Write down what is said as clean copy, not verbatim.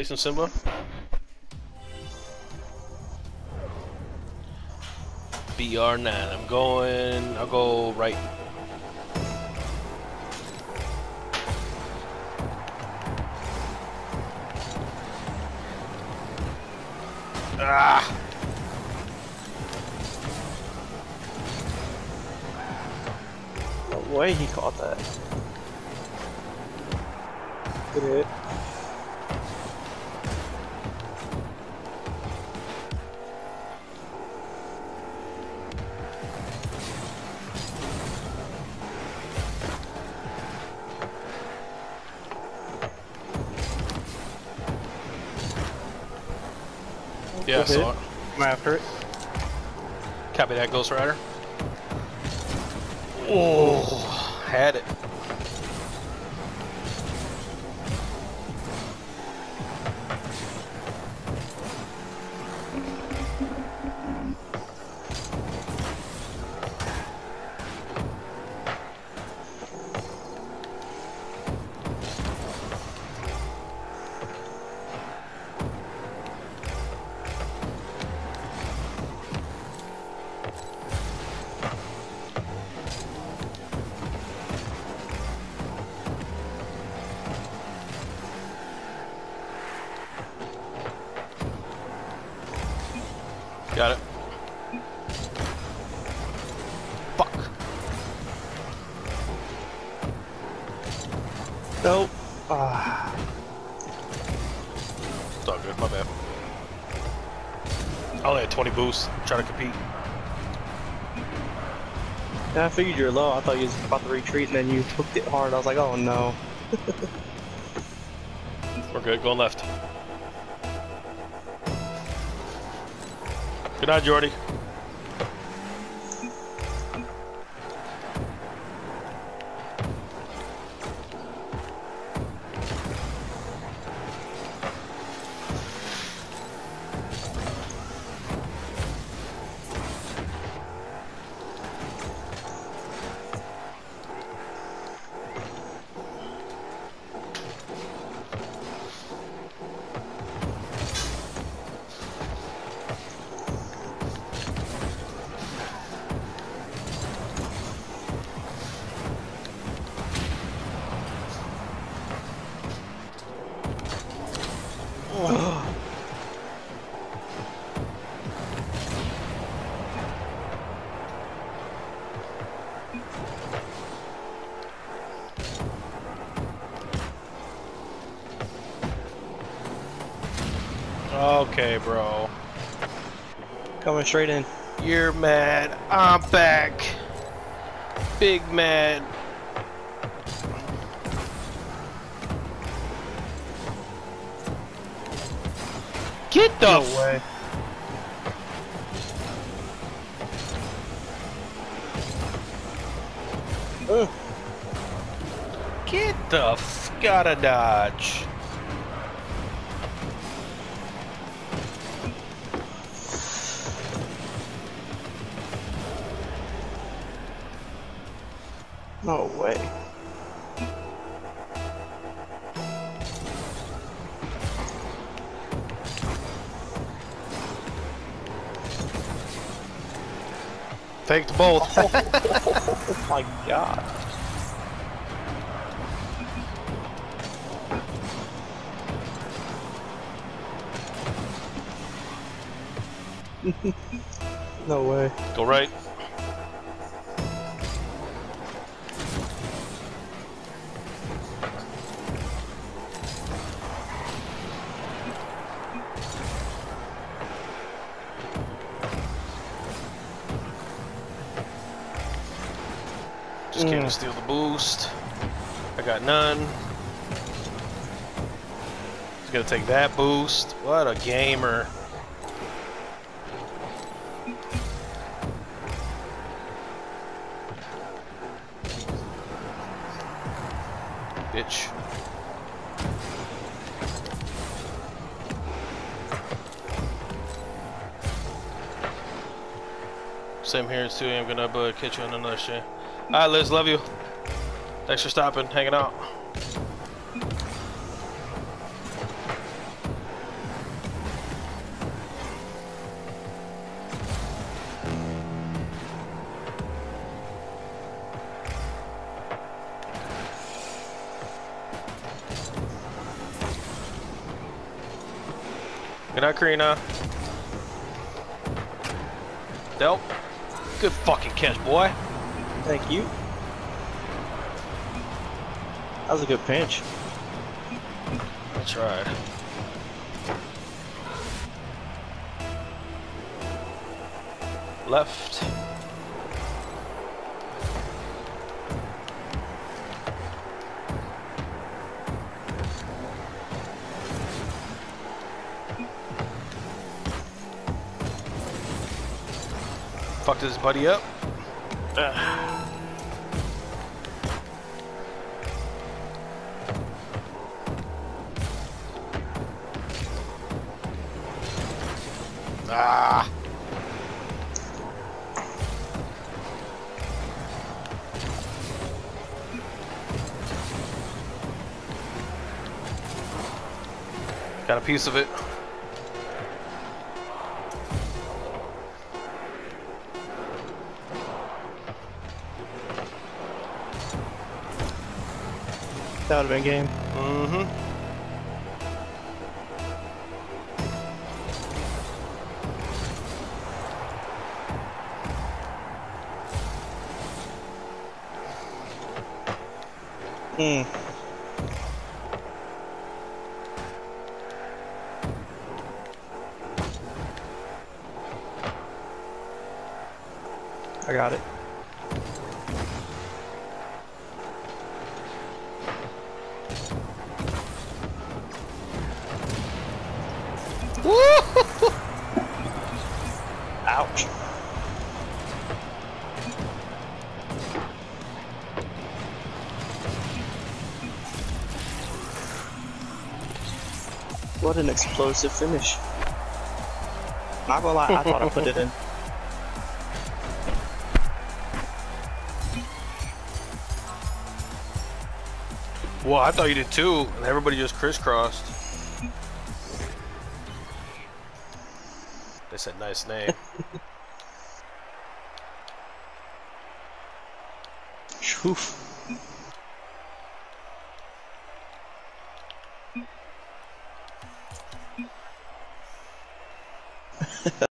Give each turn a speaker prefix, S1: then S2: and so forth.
S1: chasing Simba? BR9. I'll go right. Ah!
S2: No way he caught that. Good hit.
S1: Yeah, I saw it.
S2: I'm after it.
S1: Copy that, Ghost Rider. Oh, had it. Got it. Fuck.
S2: Nope. Ah.
S1: It's all good, my bad. I only had 20 boosts, trying to compete.
S2: Yeah, I figured you were low. I thought you was about to retreat and then you hooked it hard. I was like, oh no.
S1: We're good, going left. Good night, Jordy. Okay, bro.
S2: Coming straight in.
S1: You're mad. I'm back. Big mad. Get the
S2: No way.
S1: Get the f gotta dodge.
S2: No way.
S1: Faked both.
S2: Oh my god. No way.
S1: Go right. Just came to steal the boost. I got none. He's gonna take that boost. What a gamer. Bitch. Same here, it's 2 a.m. Gonna catch you on another shit. Alright, Liz, love you. Thanks for stopping, hanging out. Good night, Karina. Nope. Good fucking catch, boy.
S2: Thank you. That was a good pinch.
S1: I tried. Left. Fucked his buddy up. Ah. Got a piece of it.
S2: That would have been game.
S1: Mm-hmm.
S2: I got it. Ouch. What an explosive finish. Not gonna lie, I thought I put it in.
S1: Well, I thought you did too, and everybody just crisscrossed. They said nice name.
S2: Oof.